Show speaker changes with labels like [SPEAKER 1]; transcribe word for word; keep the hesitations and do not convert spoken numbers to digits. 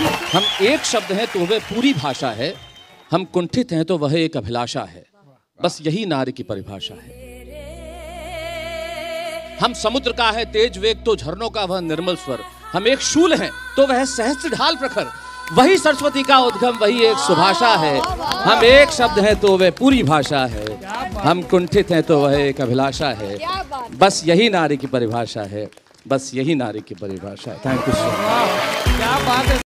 [SPEAKER 1] हम एक शब्द हैं तो वह पूरी भाषा है, हम कुंठित हैं तो वह एक अभिलाषा है, बस यही नारी की परिभाषा है। हम समुद्र का है तेज वेग तो झरनों का वह निर्मल स्वर, हम एक शूल हैं तो वह सहस्त्र ढाल प्रखर, वही सरस्वती का उद्गम वही एक सुभाषा है। हम एक शब्द हैं तो वह पूरी भाषा है, हम कुंठित हैं तो वह एक अभिलाषा है, बस यही नारी की परिभाषा है, बस यही नारी की परिभाषा है। Thank you so much.
[SPEAKER 2] क्या बात है।